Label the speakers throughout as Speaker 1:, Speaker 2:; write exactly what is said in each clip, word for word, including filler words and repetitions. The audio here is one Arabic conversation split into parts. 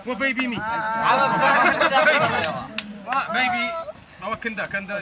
Speaker 1: وبيبي مي بيبي هو كندا كندا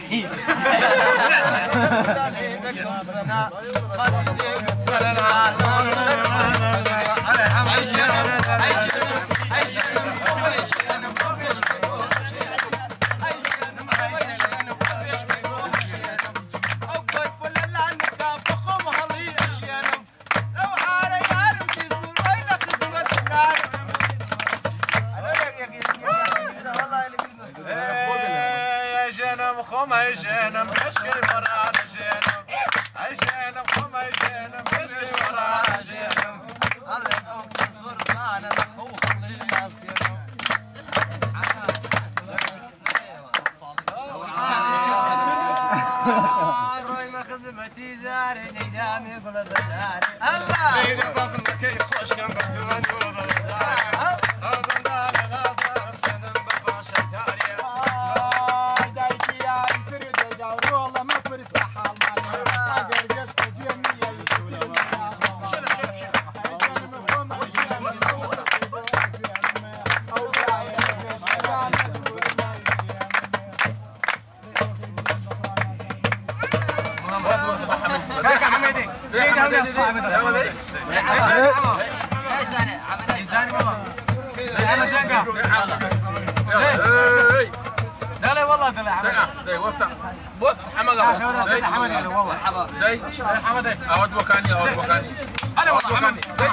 Speaker 1: لا لا والله طلع داي وسط وسط حمد داي حمد والله داي حمد اود وكاني اود وكاني انا والله حمد داي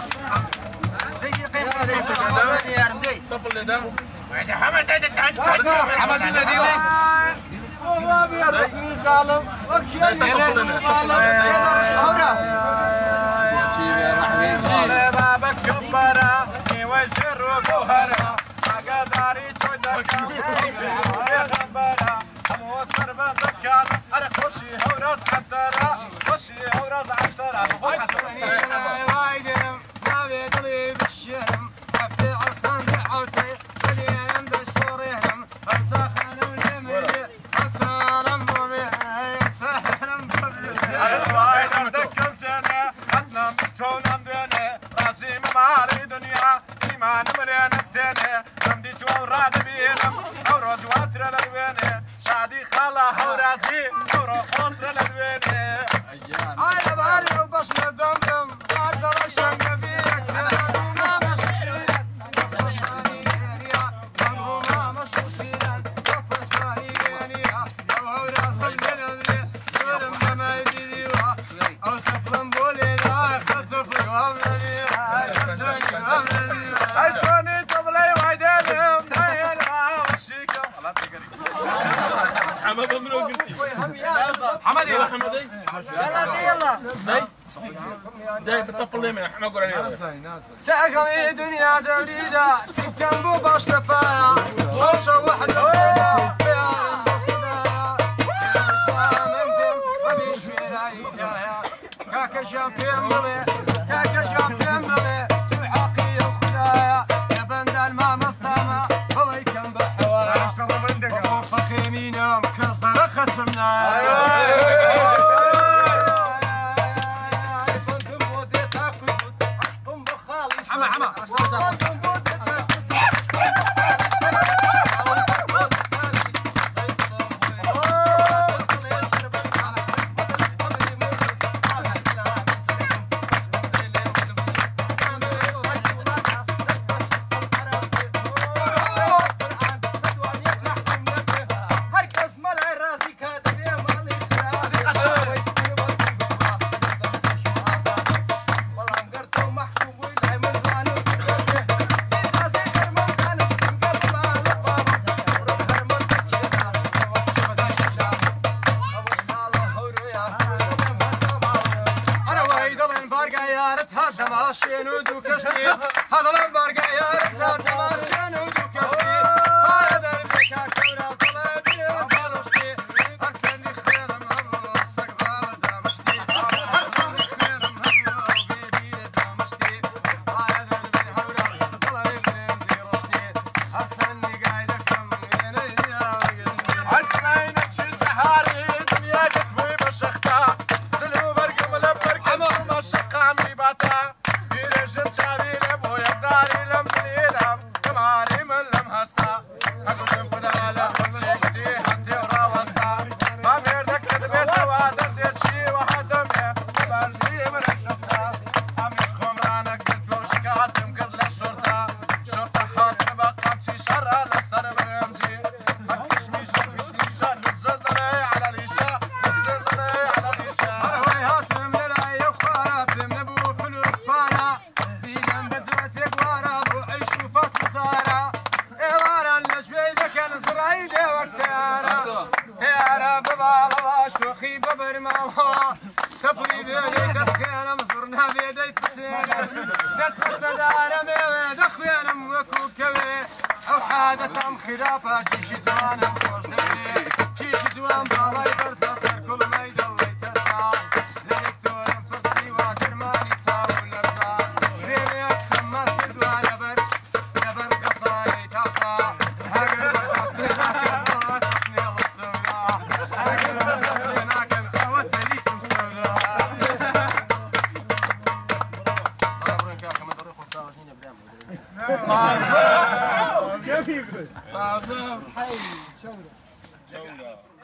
Speaker 1: داي طفل ده حمد داي حمد داي دي والله بيرسمي سالم وكشني والله بابك كبره وسر وجوهره قداري تودك يا خبره موصر بذكر انا خشي هورز عتره خشي هورز عتره وايدم ما بيقلي بالشرم افتي عفان دعوتي خليهم بسورهم امسخن ونمري امسخن بوبي امسخن بوبي انا وايد عندك كم سنه عدنا مستون عندنا راسي مماري دنيا ما نمري نستنى رمديت وراد بينم أوروز واتر للوينة شادي خلا هوراسي أورو خسر للوينة أنا بعرف بس ندمدم أقدر أشم فيك ما مشيت ما مشيت وقفت فاني أو هوراس الجنبي جرم ما يديوا أو تفلم بولي لا خطف قبلني قبلني أجوني تبلي وعدينهم نايلها وشيكم الله تقري حمد ممنوع قلتي حمد يلا حمدي يلا يلا داي داي بتطفل لي من احنا نقول عليه ساقم ايه دنيا دوريده سكن بو باش تفايا وشا واحد فيها بيار بفدايا فامنتم وبيش ميرايا كاكا جامبيون بلي كاكا جامبيون بلي تحقي وخدايا يا بندان ما مصطمع هو يكن بحوايا فخيمينهم كصدر ختمنا حما حما هذا الانبار قايرت تماشين ودوكشتي هذا البكا كورا صلابي وصلوشتي ارسلني خير مهمو استقبال زامشتي ارسلني خير مهمو وبيدي زامشتي هذا البحورة طلبي برمزي رشتي ارسلني قايدة كم ويني يا وقشتي اسمعي نتشي سحاري دنيا جتوي بشختا سلو برقم لبرقم شما الشقة ميباتا شابي لبو يقداري شوخي ببرمالها كبري بيدي دخينا مصرنا بيدي تسينا دخل صدارة ميوي دخينا موكو كوي أو حادة أم خلافة شيشي زوان خوش نبي شيشي زوان بالاي برسا سر كل ما يدلي ترسا لدكتور فرسي وادرماني ثاول لرسا ريمي أتسمى تدوى نبر نبر قصاي تاسا هاقر بطاقي لكن الله تصني الله تسولا هاقر بطاقي لكن أوت لي تنسولا طابرين كاكا ما دريخوا ساوزين برامو طازو طازو حي شورة شورة